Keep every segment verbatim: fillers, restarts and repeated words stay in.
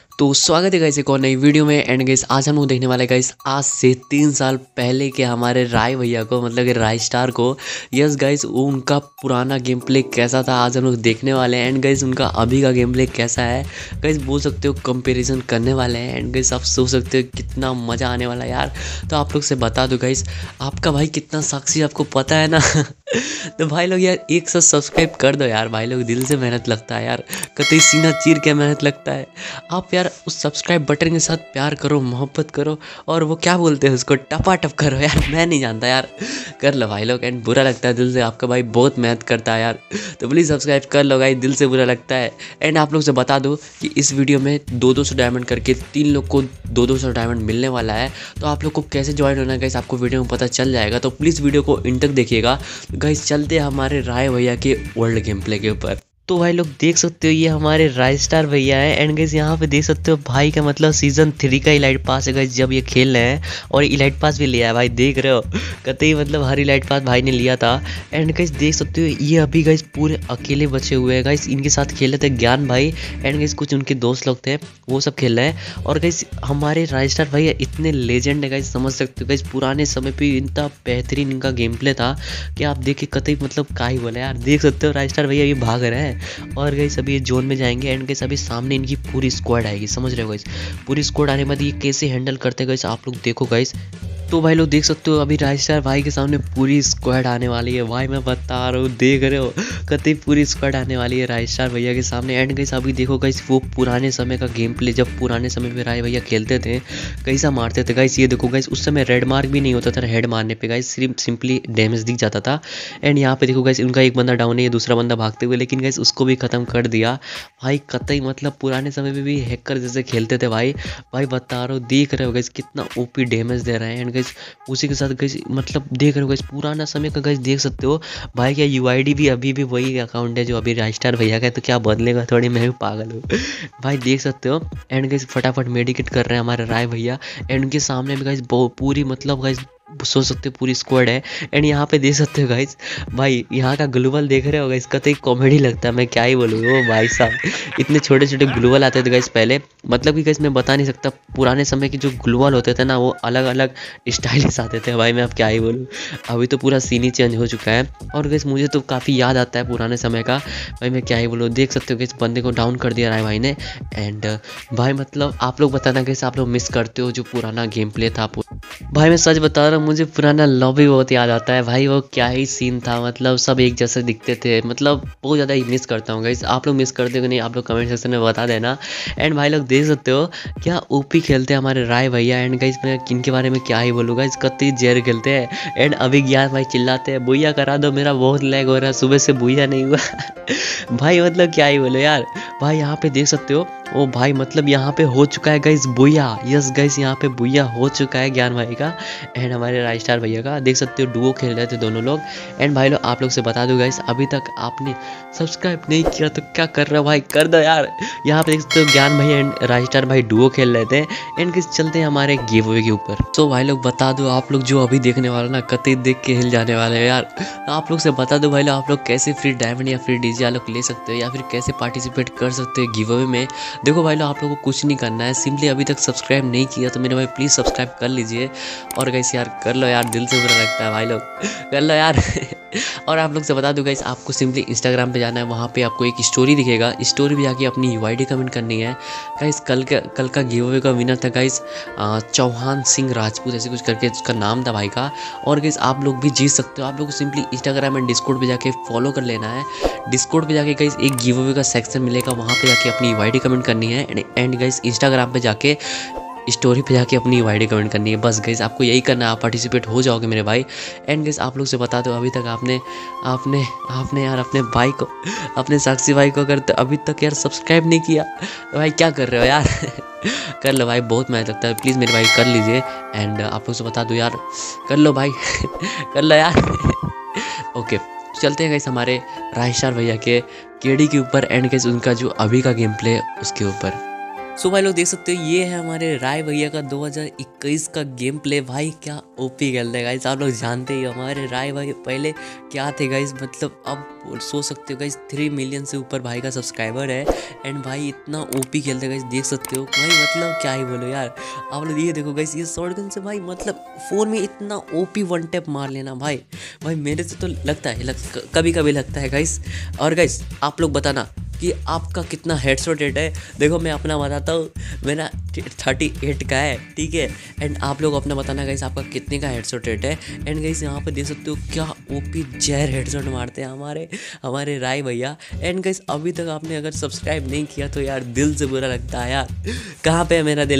तो स्वागत है गाइस एक और नई वीडियो में। एंड गाइस आज हम लोग देखने वाले गाइस आज से तीन साल पहले के हमारे राय भैया को, मतलब कि राय स्टार को। यस गाइस, वो उनका पुराना गेम प्ले कैसा था आज हम लोग देखने वाले हैं। एंड गाइस उनका अभी का गेम प्ले कैसा है गाइस, बोल सकते हो कंपैरिजन करने वाले हैं। एंड गाइस आप सोच सकते हो कितना मज़ा आने वाला है यार। तो आप लोग से बता दो गाइस, आपका भाई कितना साक्षी आपको पता है ना। तो भाई लोग यार एक सौ सब्सक्राइब कर दो यार। भाई लोग दिल से मेहनत लगता है यार, कतई सीना चीर के मेहनत लगता है। आप यार उस सब्सक्राइब बटन के साथ प्यार करो, मोहब्बत करो, और वो क्या बोलते हैं उसको, टपाटप करो यार। मैं नहीं जानता यार, कर लो भाई लोग। एंड बुरा लगता है दिल से, आपका भाई बहुत मेहनत करता है यार। तो प्लीज़ सब्सक्राइब कर लो भाई, दिल से बुरा लगता है। एंड आप लोग से बता दो कि इस वीडियो में दो दो सौ डायमंड करके तीन लोग को दो दो सौ डायमंड मिलने वाला है। तो आप लोग को कैसे ज्वाइन होना है गाइस, आपको वीडियो में पता चल जाएगा। तो प्लीज़ वीडियो को इन तक देखिएगा। गाइस चलते हैं हमारे राय भैया के वर्ल्ड गेम प्ले के ऊपर। तो भाई लोग देख सकते हो ये हमारे राय स्टार भैया है। एंड गाइस यहाँ पे देख सकते हो भाई का मतलब सीजन थ्री का इलाइट पास है गाइस, जब ये खेल रहे हैं। और इलाइट पास भी लिया है भाई, देख रहे हो कतई मतलब हर इलाइट पास भाई ने लिया था। एंड गाइस देख सकते हो ये अभी गाइस पूरे अकेले बचे हुए हैं गाइस। इनके साथ खेले थे ज्ञान भाई, एंड गाइस कुछ उनके दोस्त लोग थे, वो सब खेल रहे हैं। और गाइस हमारे राय स्टार भैया इतने लेजेंड है गाइस, समझ सकते हो गाइस पुराने समय पे इतना बेहतरीन इनका गेम प्ले था कि आप देख के कतई मतलब क्या ही बोले यार। देख सकते हो राय स्टार भैया ये भाग रहे हैं और गाइस अभी ये जोन में जाएंगे। एंड गाइस अभी सामने इनकी पूरी स्क्वाड आएगी, समझ रहे हो गाइस। पूरी स्क्वाड आने के बाद ये कैसे हैंडल करते हैं गाइस, आप लोग देखो गाइस। तो भाई लोग देख सकते हो अभी राय स्टार भाई के सामने पूरी स्क्वाड आने वाली है भाई, मैं बता रहा हूँ, देख रहे हो कतई पूरी स्क्वाड आने वाली है राय स्टार भैया के सामने। एंड गाइस अभी देखो गाइस वो पुराने समय का गेम प्ले, जब पुराने समय में राय भैया खेलते थे कैसा मारते थे गाइस। ये देखो गाइस उस समय रेड मार्क भी नहीं होता था हेड मारने पे गाइस, सिर्फ सिंपली डैमेज दिख जाता था। एंड यहाँ पे देखो गाइस उनका एक बंदा डाउन है, दूसरा बंदा भागते हुए, लेकिन गाइस उसको भी खत्म कर दिया भाई। कतई मतलब पुराने समय में भी हैकर जैसे खेलते थे भाई। भाई बता रहा हूँ, देख रहे हो गाइस कितना ओपी डैमेज दे रहे हैं। एंड गाइस उसी के साथ गाइस मतलब देख रहे हो गाइस पुराना समय का गाइस, देख सकते हो भाई क्या यूआईडी भी अभी भी वही अकाउंट है जो अभी राय स्टार भैया का है। तो क्या बदलेगा थोड़ी, मैं भी पागल हूँ भाई, देख सकते हो। एंड गाइस फटाफट मेडिकेट कर रहे हैं हमारे राय भैया। एंड उनके सामने भी गाइस पूरी मतलब गाइस सोच सकते हो पूरी स्क्वाड है। एंड यहाँ पे देख सकते हो गाइस भाई यहाँ का ग्लूवल देख रहे हो गाइस, कतई कॉमेडी लगता है, मैं क्या ही बोलूँ। ओ भाई साहब इतने छोटे छोटे ग्लूवल आते थे गाइस पहले, मतलब कि गाइस मैं बता नहीं सकता। पुराने समय के जो ग्लूवल होते थे ना वो अलग अलग स्टाइलिश आते थे भाई, मैं अब क्या ही बोलूँ। अभी तो पूरा सीन ही चेंज हो चुका है। और गाइस मुझे तो काफ़ी याद आता है पुराने समय का भाई, मैं क्या ही बोलूँ। देख सकते हो गाइस बंदे को डाउन कर दिया राय भाई ने। एंड भाई मतलब आप लोग बताना गाइस आप लोग मिस करते हो जो पुराना गेम प्ले था भाई। मैं सच बता रहा हूँ, मुझे पुराना लॉबी बहुत याद आता है भाई, वो क्या ही सीन था। मतलब सब एक जैसे दिखते थे, मतलब बहुत ज़्यादा ही मिस करता हूँ गाइस। आप लोग मिस करते हो कि नहीं, आप लोग कमेंट सेक्शन में बता देना। एंड भाई लोग देख सकते हो क्या ओपी खेलते हैं हमारे राय भैया। एंड गाइस मैं किनके बारे में क्या ही बोलूँगा, इस कत्ती जेर खेलते हैं। एंड अभी ज्ञान भाई चिल्लाते हैं बुइया करा दो, मेरा बहुत लैग हो रहा है, सुबह से बुइया नहीं हुआ। भाई मतलब क्या ही बोलो यार। भाई यहाँ पे देख सकते हो ओ भाई मतलब यहाँ पे हो चुका है गाइस बुइया। यस गाइस यहाँ पे बुइया हो चुका है ज्ञान भाई का एंड हमारे राय स्टार भैया का। देख सकते हो डुओ खेल रहे थे दोनों लोग। एंड भाई लोग आप लोग से बता दो गाइस, अभी तक आपने सब्सक्राइब नहीं किया तो क्या कर रहे हो भाई, कर दो यार। यहाँ पे देख सकते हो ज्ञान भाई एंड राय स्टार भाई डुओ खेल रहे थे। एंड किस चलते हैं हमारे गिव अवे के ऊपर। तो भाई लोग बता दो, आप लोग जो अभी देखने वाले ना कतई देख के हिल जाने वाले हैं यार। आप लोग से बता दो भाई लोग, आप लोग कैसे फ्री डायमंड या फ्री डीजे आप लोग ले सकते हो, या फिर कैसे पार्टिसिपेट कर सकते हो गिव अवे में। देखो भाई लोग आप लोगों को कुछ नहीं करना है, सिंपली अभी तक सब्सक्राइब नहीं किया तो मेरे भाई प्लीज़ सब्सक्राइब कर लीजिए। और गाइस यार कर लो यार, दिल से बुरा लगता है भाई लोग, कर लो यार। और आप लोग से बता दूं गाइस, आपको सिंपली इंस्टाग्राम पे जाना है, वहाँ पे आपको एक स्टोरी दिखेगा, स्टोरी पे जाके अपनी यूआईडी कमेंट करनी है गाइस। कल का कल का गिव अवे का विनर था गाइस चौहान सिंह राजपूत, ऐसे कुछ करके उसका नाम था भाई का। और गाइस आप लोग भी जीत सकते हो। आप लोग को सिंपली इंस्टाग्राम एंड डिस्कॉर्ड पे जाके फॉलो कर लेना है। डिस्कॉर्ड पे जाके गाइस एक गिव अवे का सेक्शन मिलेगा, वहाँ पे जाके अपनी यूआईडी कमेंट करनी है। एंड गाइस इंस्टाग्राम पे जाके स्टोरी पे जाके अपनी यूआईडी कमेंट करनी है, बस गाइस आपको यही करना है, आप पार्टिसिपेट हो जाओगे मेरे भाई। एंड गाइस आप लोग से बता दो, अभी तक आपने आपने आपने यार अपने भाई को, अपने साक्षी भाई को अगर अभी तक यार सब्सक्राइब नहीं किया तो भाई क्या कर रहे हो यार। कर लो भाई, बहुत मेहनत लगता है, प्लीज़ मेरे भाई कर लीजिए। एंड आप लोग से बता दो यार, कर लो भाई कर लो यार। ओके चलते हैं गाइस हमारे राय स्टार भैया के केडी के ऊपर। एंड गाइस उनका जो अभी का गेम प्ले उसके ऊपर। सो भाई लोग देख सकते हो ये है हमारे राय भैया का दो हज़ार इक्कीस का गेम प्ले। भाई क्या ओपी खेलते हैं गाइस, आप लोग जानते ही हो हमारे राय भाई पहले क्या थे गाइस, मतलब अब सोच सकते हो गाइस थ्री मिलियन से ऊपर भाई का सब्सक्राइबर है। एंड भाई इतना ओपी खेलते गाइस, देख सकते हो भाई, मतलब क्या ही बोलो यार। आप लोग ये देखो गाइस, ये शॉटगन से भाई मतलब फोन में इतना ओपी वन टैप मार लेना भाई भाई मेरे से तो लगता है लग, कभी कभी लगता है गाइस। और गाइस आप लोग बताना कि आपका कितना हेडशॉट रेट है। देखो मैं अपना बताता हूँ, मेरा थर्टी एट का है, ठीक है। एंड आप लोग अपना बताना गाइस आपका कितने का हेडशॉट रेट है। एंड गाइस यहाँ पे देख सकते हो क्या ओपी जहर हेडशॉट मारते हैं हमारे हमारे राय भैया। एंड गाइस अभी तक आपने अगर सब्सक्राइब नहीं किया तो यार दिल से बुरा लगता है यार, कहाँ पे है मेरा दिल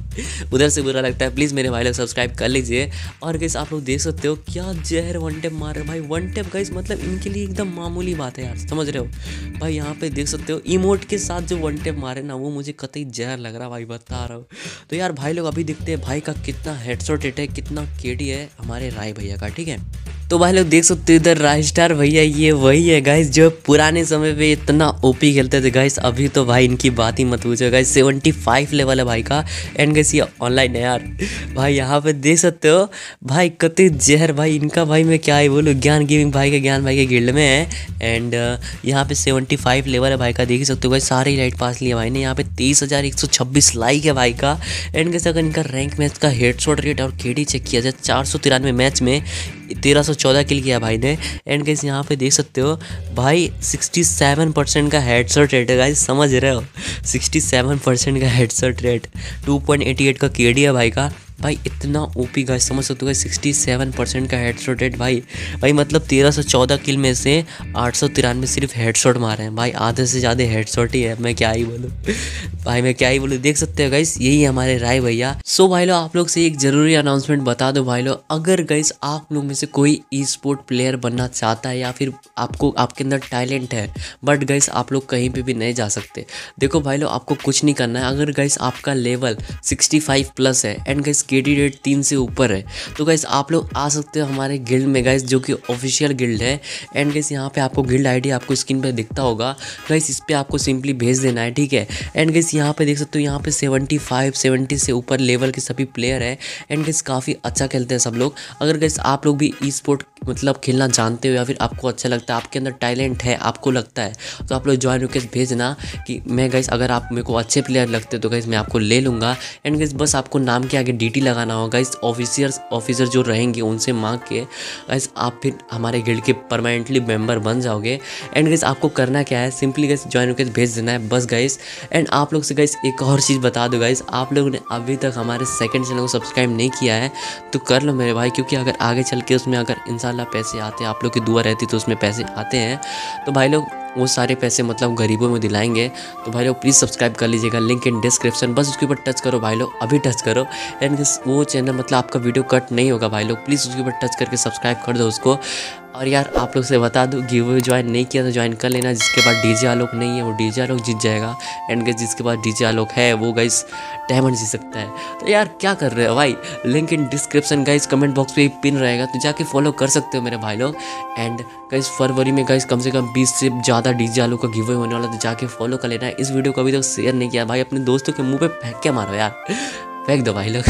उधर से बुरा लगता है। प्लीज़ मेरे भाई लोग सब्सक्राइब कर लीजिए। और गाइस आप लोग देख सकते हो क्या जहर वन टेप मार रहे भाई, वन टेप गाइस मतलब इनके लिए एकदम मामूली बात है यार, समझ रहे हो भाई। यहाँ पे देख सकते हो इमोट के साथ जो वन टेप मारे ना, वो मुझे कतई जहर लग रहा भाई, बता रहा हूँ। तो यार भाई लोग अभी देखते हैं भाई का कितना हेडशॉट रेट है, कितना केडी है हमारे राय भैया का, ठीक है। तो भाई लोग देख सकते हो इधर राय स्टार भैया, ये वही है गाइस जो पुराने समय पे इतना ओपी खेलते थे गाइस। अभी तो भाई इनकी बात ही मत पूछो गाइस, सेवेंटी फाइव लेवल है भाई का। एंड गाइस ये ऑनलाइन है यार भाई, यहाँ पे देख सकते हो भाई कतई जहर भाई इनका भाई, मैं क्या ही बोलूँ। ज्ञान गेमिंग भाई के ज्ञान भाई के गिल्ड में है। एंड यहाँ पे सेवेंटी फाइव लेवल है भाई का, देख सकते हो भाई सारे लाइट पास लिया भाई ने। यहाँ पे तेईस हज़ार एक सौ छब्बीस लाइक है भाई का। एंड गाइस अगर इनका रैंक मैच का हेडशॉट रेट और केडी चेक किया जाए, चार सौ तिरानवे मैच में तेरह सौ चौदह किल किया भाई ने। एंड गाइस यहाँ पे देख सकते हो भाई सड़सठ परसेंट का हेडशॉट रेट है गाइस, समझ रहे हो, सड़सठ परसेंट का headshot rate, two point eighty eight का केडी है भाई का। भाई इतना ओपी गाइस, समझ सकते हो गाइस सड़सठ परसेंट का हेडशॉट रेट भाई भाई मतलब तेरह सौ चौदह किल में से आठ सौ तिरानवे सिर्फ हेडशॉट मारे हैं भाई, आधे से ज़्यादा हेडशॉट ही है। मैं क्या ही बोलूँ भाई, मैं क्या ही बोलूँ। देख सकते हो गाइस यही है हमारे राय भैया। सो भाई लोग आप लोग से एक ज़रूरी अनाउंसमेंट बता दो भाई लोग, अगर गाइस आप लोग में से कोई ई स्पोर्ट प्लेयर बनना चाहता है या फिर आपको आपके अंदर टैलेंट है बट गाइस आप लोग कहीं पे भी नहीं जा सकते, देखो भाई लोग आपको कुछ नहीं करना है। अगर गाइस आपका लेवल सिक्सटी फाइव प्लस है एंड गाइस केडी रेट तीन से ऊपर है तो गाइस आप लोग आ सकते हो हमारे गिल्ड में गाइस, जो कि ऑफिशियल गिल्ड है। एंड गाइस यहाँ पे आपको गिल्ड आईडी आपको स्क्रीन पे दिखता होगा गाइस, इस पे आपको सिंपली भेज देना है, ठीक है। एंड गाइस यहाँ पे देख सकते हो यहाँ पे सेवेंटी फाइव सेवेंटी से ऊपर लेवल के सभी प्लेयर है। एंड गाइस काफ़ी अच्छा खेलते हैं सब लोग। अगर गाइस आप लोग भी ई स्पोर्ट मतलब खेलना जानते हो या फिर आपको अच्छा लगता है, आपके अंदर टैलेंट है, आपको लगता है, तो आप लोग ज्वाइन रिक्वेस्ट भेजना कि मैं गाइस अगर आप मेरे को अच्छे प्लेयर लगते तो गाइस मैं आपको ले लूँगा। एंड गाइस बस आपको नाम के आगे डीटी लगाना होगा गाइस, ऑफिसर्स ऑफिसर जो रहेंगे उनसे मांग के गाइस आप फिर हमारे गिल्ड के परमानेंटली मेंबर बन जाओगे। एंड गाइस आपको करना क्या है, सिंपली गाइस ज्वाइन रिक्वेस्ट भेज देना है बस गाइस। एंड आप लोग से गाइस एक और चीज़ बता दो गाइस, आप लोगों ने अभी तक हमारे सेकंड चैनल को सब्सक्राइब नहीं किया है तो कर लो मेरे भाई, क्योंकि अगर आगे चल के उसमें अगर इंशाल्लाह पैसे आते हैं, आप लोग की दुआ रहती तो उसमें पैसे आते हैं, तो भाई लोग वो सारे पैसे मतलब गरीबों में दिलाएंगे। तो भाई लोग प्लीज़ सब्सक्राइब कर लीजिएगा, लिंक इन डिस्क्रिप्शन, बस उसके ऊपर टच करो भाई लोग, अभी टच करो। एंड वो चैनल मतलब आपका वीडियो कट नहीं होगा भाई लोग, प्लीज़ उसके ऊपर टच करके सब्सक्राइब कर दो उसको। और यार आप लोग से बता दूँ गिव अवे ज्वाइन नहीं किया तो ज्वाइन कर लेना, जिसके पास डीजे आलोक नहीं है वो डीजे आलोक जीत जाएगा। एंड गाइस जिसके पास डीजे आलोक है वो गाइस डायमंड जीत सकता है। तो यार क्या कर रहे हो भाई, link in description guys, comment box पे पिन रहेगा तो जाके फॉलो कर सकते हो मेरे भाई लोग। एंड गाइस फरवरी में गाइस कम से कम बीस से ज़्यादा डीजे आलोक का गिव अवे होने वाला, तो जाके फॉलो कर लेना। इस वीडियो को अभी तक शेयर नहीं किया भाई, अपने दोस्तों के मुँह पे फेंक के मारो यार, फेंक दो भाई लोग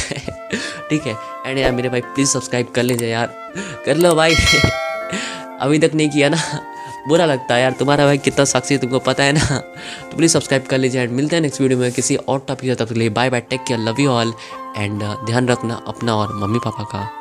ठीक है। एंड यार मेरे भाई प्लीज़ सब्सक्राइब कर लीजिए यार, कर लो भाई अभी तक नहीं किया ना, बुरा लगता है यार, तुम्हारा भाई कितना साक्षी तुमको पता है ना। तो प्लीज़ सब्सक्राइब कर लीजिए। एंड मिलते हैं नेक्स्ट वीडियो में किसी और टॉपिक, तब तक के लिए bye bye, take care, love you all. And ध्यान रखना अपना और मम्मी पापा का।